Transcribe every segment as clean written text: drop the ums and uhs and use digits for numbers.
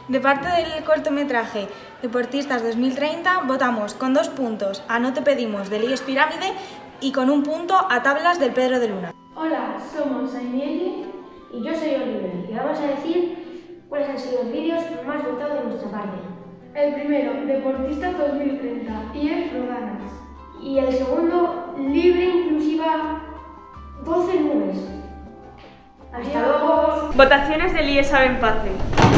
De parte del cortometraje Deportistas 2030 votamos con 2 puntos a No te pedimos del IES Pirámide y con 1 punto a Tablas del Pedro de Luna. Hola, somos Ainielle y yo soy Oliver y vamos a decir cuáles han sido los vídeos más votados de nuestra parte. El primero, Deportistas 2030, IES Rodanas. Y el segundo, Libre Inclusiva 12 nubes. ¡Hasta luego! Votaciones del IES Abenpace.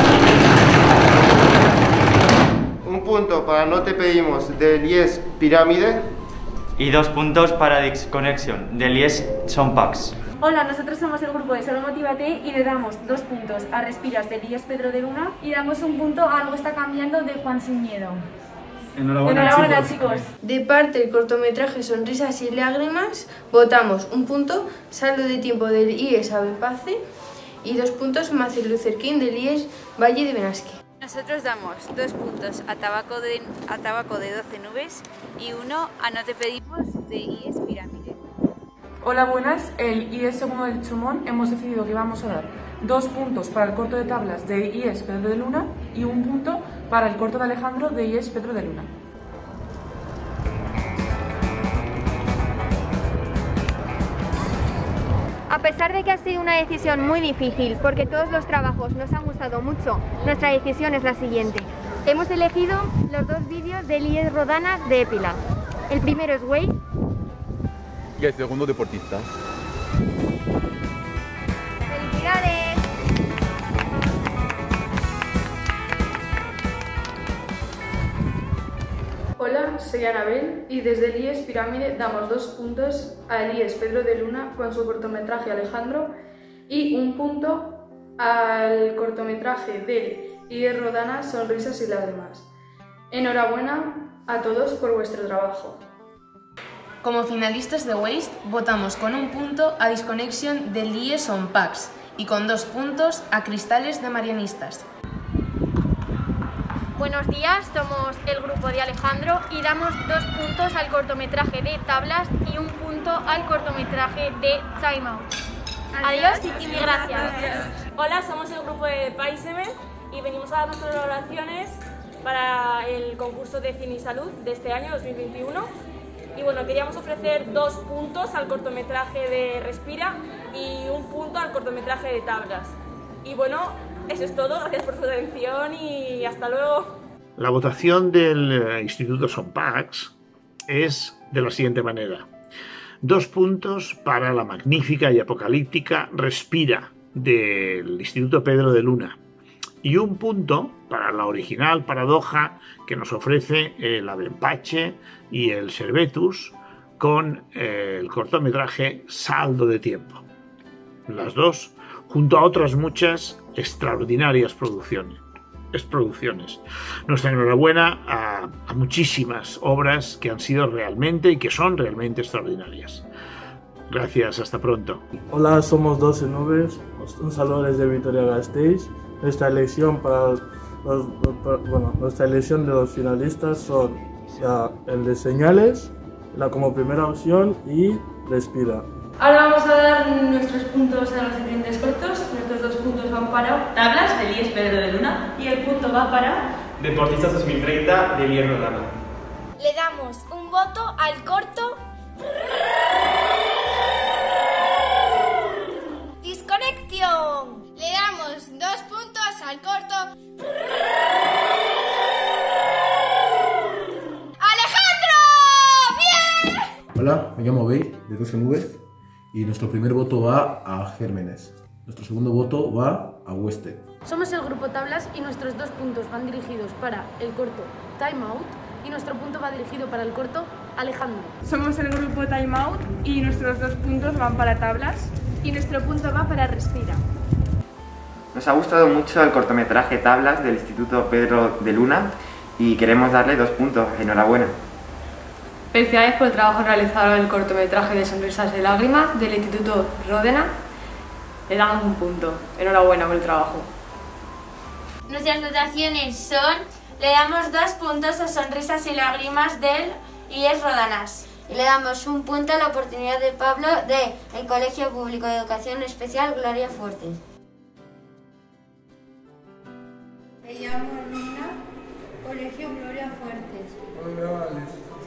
1 punto para No te pedimos del IES Pirámide. Y 2 puntos para Disconnection del IES Sonpax. Hola, nosotros somos el grupo de Solo Motívate y le damos 2 puntos a Respiras del IES Pedro de Luna y damos 1 punto a Algo está cambiando de Juan Sin Miedo. Enhorabuena, chicos. De parte del cortometraje Sonrisas y Lágrimas, votamos 1 punto Saldo de Tiempo del IES Abenpace y 2 puntos Martin Luther King del IES Valle de Benasque. Nosotros damos 2 puntos a Tabaco de 12 nubes y 1 a No te pedimos de IES Pirámide. Hola, buenas. El IES Segundo del Chumón hemos decidido que vamos a dar 2 puntos para el corto de tablas de IES Pedro de Luna y 1 punto para el corto de Alejandro de IES Pedro de Luna. A pesar de que ha sido una decisión muy difícil, porque todos los trabajos nos han gustado mucho, nuestra decisión es la siguiente. Hemos elegido los 2 vídeos del IES Rodanas de Épila. El primero es Waze. Y el segundo, Deportistas. ¡Felicidades! Hola, soy Anabel y desde el IES Pirámide damos 2 puntos al IES Pedro de Luna con su cortometraje Alejandro y 1 punto al cortometraje del IES Rodanas Sonrisas y Lágrimas. Enhorabuena a todos por vuestro trabajo. Como finalistas de Waste, votamos con 1 punto a Disconnection del IES Sonpax y con 2 puntos a Cristales de Marianistas. Buenos días, somos el grupo de Alejandro y damos 2 puntos al cortometraje de Tablas y 1 punto al cortometraje de Time Out. Adiós y gracias. Hola, somos el grupo de Paiseme y venimos a dar nuestras valoraciones para el concurso de Cine y Salud de este año 2021. Y bueno, queríamos ofrecer 2 puntos al cortometraje de Respira y 1 punto al cortometraje de Tablas. Y bueno, eso es todo, gracias por su atención y hasta luego. La votación del Instituto Sonpax es de la siguiente manera. 2 puntos para la magnífica y apocalíptica Respira del Instituto Pedro de Luna y 1 punto para la original paradoja que nos ofrece el Abenpache y el Servetus con el cortometraje Saldo de Tiempo. Las dos, junto a otras muchas extraordinarias producciones. Nuestra enhorabuena a muchísimas obras que han sido realmente y que son realmente extraordinarias. Gracias, hasta pronto. Hola, somos 12 nubes. Un saludo desde Vitoria-Gasteiz. Nuestra elección nuestra elección de los finalistas son el de Señales, como primera opción, y Respira. Ahora vamos a dar nuestros puntos a los siguientes cortos. Nuestros 2 puntos van para Tablas del IES Pedro de Luna y el punto va para Deportistas 2030 del IES Rodana. Le damos 1 voto al corto Disconnection. Le damos 2 puntos al corto Alejandro. ¡Bien! Hola, me llamo Bey, de 12 nubes, y nuestro primer voto va a Gérmenes. Nuestro segundo voto va a Hueste. Somos el grupo Tablas y nuestros 2 puntos van dirigidos para el corto Time Out y nuestro punto va dirigido para el corto Alejandro. Somos el grupo Time Out y nuestros 2 puntos van para Tablas y nuestro punto va para Respira. Nos ha gustado mucho el cortometraje Tablas del Instituto Pedro de Luna y queremos darle 2 puntos. Enhorabuena. Felicidades por el trabajo realizado en el cortometraje de Sonrisas y Lágrimas del Instituto Rodena. Le damos 1 punto. Enhorabuena por el trabajo. Nuestras notaciones son: le damos 2 puntos a Sonrisas y Lágrimas del IES Rodanas. Y le damos 1 punto a la oportunidad de Pablo del Colegio Público de Educación Especial Gloria Fuertes. Me llamo Luna, Colegio Gloria Fuertes. Hola, Alex.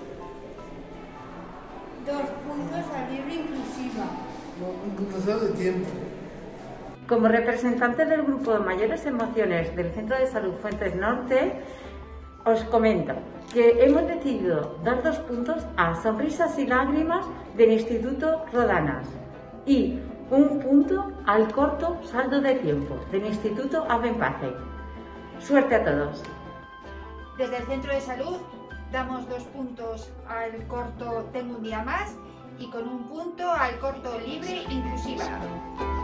2 puntos a libre inclusiva. Un pasado de tiempo. Como representante del grupo de mayores emociones del Centro de Salud Fuentes Norte, os comento que hemos decidido dar 2 puntos a Sonrisas y Lágrimas del Instituto Rodanas y 1 punto al corto Saldo de Tiempo del Instituto Abenpace. Suerte a todos. Desde el Centro de Salud damos 2 puntos al corto Tengo un día más y con 1 punto al corto Libre Inclusiva.